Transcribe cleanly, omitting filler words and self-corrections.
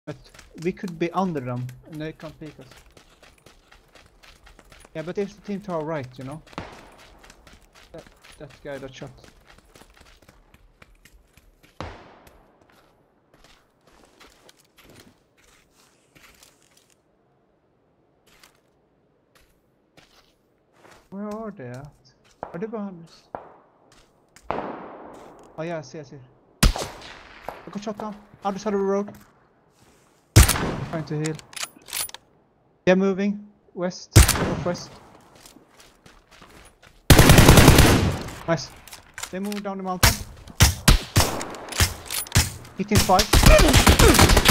But we could be under them and they can't take us. Yeah, but there's the team to our right, you know? That guy that shot. Where are they at? Are they behind us? Oh yeah, I see. I got shot down. Other side of the road. Trying to heal. They're moving. West. Northwest. Nice. They move down the mountain. He can fight.